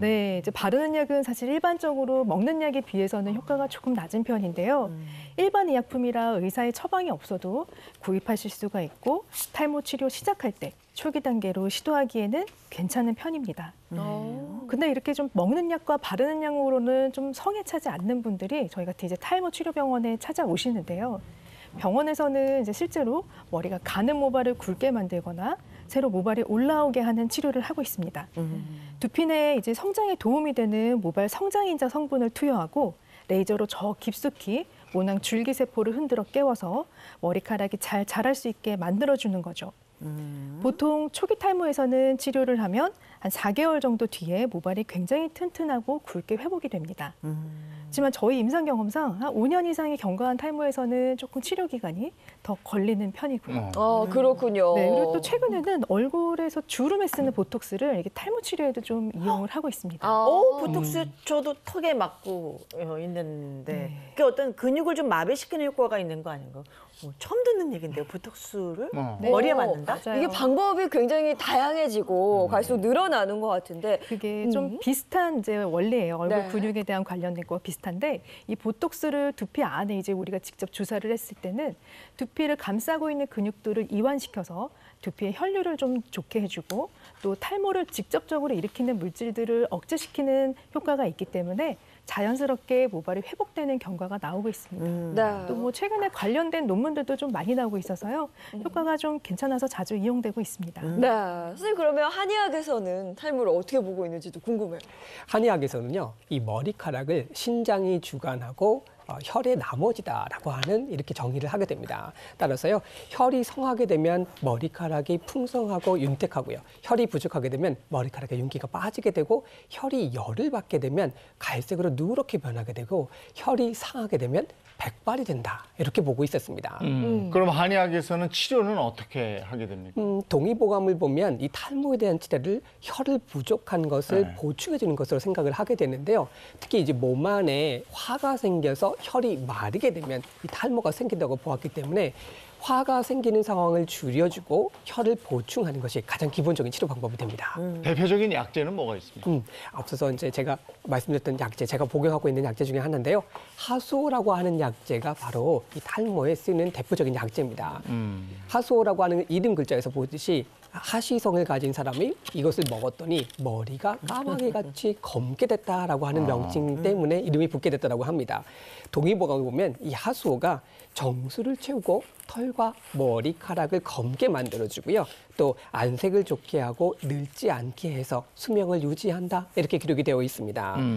네, 이제 바르는 약은 사실 일반적으로 먹는 약에 비해서는 효과가 조금 낮은 편인데요. 일반 의약품이라 의사의 처방이 없어도 구입하실 수가 있고 탈모 치료 시작할 때 초기 단계로 시도하기에는 괜찮은 편입니다. 근데 이렇게 좀 먹는 약과 바르는 약으로는 좀 성에 차지 않는 분들이 저희 같은 이제 탈모 치료 병원에 찾아오시는데요. 병원에서는 이제 실제로 머리가 가는 모발을 굵게 만들거나 새로 모발이 올라오게 하는 치료를 하고 있습니다. 두피 내에 이제 성장에 도움이 되는 모발 성장인자 성분을 투여하고 레이저로 저 깊숙이 모낭 줄기세포를 흔들어 깨워서 머리카락이 잘 자랄 수 있게 만들어주는 거죠. 보통 초기 탈모에서는 치료를 하면 한 4개월 정도 뒤에 모발이 굉장히 튼튼하고 굵게 회복이 됩니다. 하지만 저희 임상 경험상 한 5년 이상의 경과한 탈모에서는 조금 치료 기간이 더 걸리는 편이고요. 그렇군요. 네, 그리고 또 최근에는 얼굴에서 주름에 쓰는 보톡스를 이렇게 탈모 치료에도 좀 이용을 하고 있습니다. 보톡스 저도 턱에 맞고 있는데 네. 그게 어떤 근육을 좀 마비시키는 효과가 있는 거 아닌가? 처음 듣는 얘기인데요. 보톡스를 머리에 맞는다? 맞아요. 이게 방법이 굉장히 다양해지고 갈수록 늘어나는 것 같은데 그게 좀 비슷한 이제 원리예요. 얼굴 네. 근육에 대한 관련된 거와 비슷한데 이 보톡스를 두피 안에 이제 우리가 직접 주사를 했을 때는 두피를 감싸고 있는 근육들을 이완시켜서 두피의 혈류를 좀 좋게 해주고 또 탈모를 직접적으로 일으키는 물질들을 억제시키는 효과가 있기 때문에 자연스럽게 모발이 회복되는 경과가 나오고 있습니다. 네. 또 뭐 최근에 관련된 논문들도 좀 많이 나오고 있어서요. 효과가 좀 괜찮아서 자주 이용되고 있습니다. 네. 선생님 그러면 한의학에서는 탈모를 어떻게 보고 있는지도 궁금해요. 한의학에서는요, 이 머리카락을 신장이 주관하고 혈의 나머지다라고 하는 이렇게 정의를 하게 됩니다. 따라서요, 혈이 성하게 되면 머리카락이 풍성하고 윤택하고요. 혈이 부족하게 되면 머리카락의 윤기가 빠지게 되고 혈이 열을 받게 되면 갈색으로 누렇게 변하게 되고 혈이 상하게 되면 백발이 된다. 이렇게 보고 있었습니다. 그럼 한의학에서는 치료는 어떻게 하게 됩니까? 동의보감을 보면 이 탈모에 대한 치료를 혈을 부족한 것을 보충해 주는 것으로 생각을 하게 되는데요. 특히 이제 몸 안에 화가 생겨서 혈이 마르게 되면 이 탈모가 생긴다고 보았기 때문에 화가 생기는 상황을 줄여주고 혈을 보충하는 것이 가장 기본적인 치료 방법이 됩니다. 대표적인 약제는 뭐가 있습니까? 앞서서 이제 제가 말씀드렸던 약제, 제가 복용하고 있는 약제 중에 하나인데요. 하수오라고 하는 약제가 바로 이 탈모에 쓰는 대표적인 약제입니다. 하수오라고 하는 이름 글자에서 보듯이 하시성을 가진 사람이 이것을 먹었더니 머리가 까마귀 같이 검게 됐다라고 하는 명칭 때문에 이름이 붙게 됐다고 합니다. 동의보감을 보면 이 하수오가 정수를 채우고 털과 머리카락을 검게 만들어주고요. 또 안색을 좋게 하고 늙지 않게 해서 수명을 유지한다. 이렇게 기록이 되어 있습니다.